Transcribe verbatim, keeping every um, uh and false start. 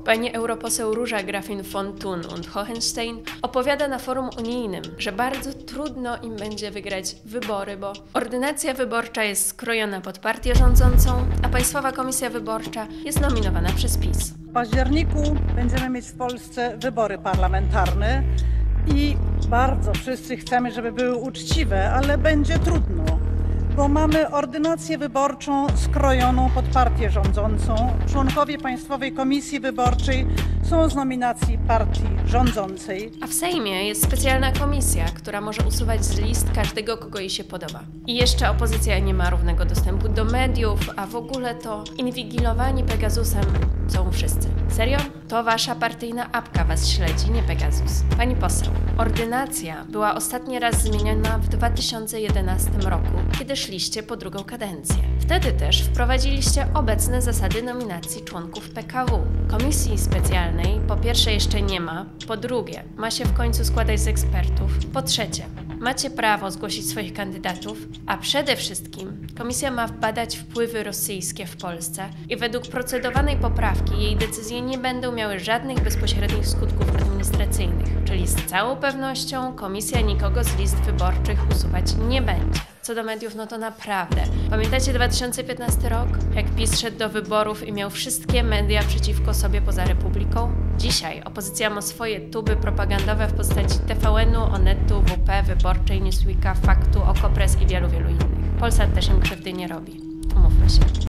Pani europoseł Róża Grafin von Thun und Hohenstein opowiada na forum unijnym, że bardzo trudno im będzie wygrać wybory, bo ordynacja wyborcza jest skrojona pod partię rządzącą, a Państwowa Komisja Wyborcza jest nominowana przez PiS. W październiku będziemy mieć w Polsce wybory parlamentarne i bardzo wszyscy chcemy, żeby były uczciwe, ale będzie trudno, bo mamy ordynację wyborczą skrojoną pod partię rządzącą. Członkowie Państwowej Komisji Wyborczej są z nominacji partii rządzącej. A w Sejmie jest specjalna komisja, która może usuwać z list każdego, kogo jej się podoba. I jeszcze opozycja nie ma równego dostępu do mediów, a w ogóle to inwigilowani Pegasusem są wszyscy. Serio? To wasza partyjna apka was śledzi, nie Pegasus. Pani poseł, ordynacja była ostatni raz zmieniana w dwa tysiące jedenastym roku, kiedy szliście po drugą kadencję. Wtedy też wprowadziliście obecne zasady nominacji członków P K W. Komisji specjalnej po pierwsze jeszcze nie ma, po drugie ma się w końcu składać z ekspertów, po trzecie macie prawo zgłosić swoich kandydatów, a przede wszystkim komisja ma badać wpływy rosyjskie w Polsce i według procedowanej poprawki jej decyzje nie będą miały żadnych bezpośrednich skutków administracyjnych, czyli z całą pewnością komisja nikogo z list wyborczych usuwać nie będzie. Co do mediów, no to naprawdę. Pamiętacie dwa tysiące piętnasty rok? Jak PiS szedł do wyborów i miał wszystkie media przeciwko sobie poza Republiką? Dzisiaj opozycja ma swoje tuby propagandowe w postaci T V N u, Onetu, W P, Wyborczej, Newsweeka, Faktu, Okopres i wielu, wielu innych. Polsat też im krzywdy nie robi. Umówmy się.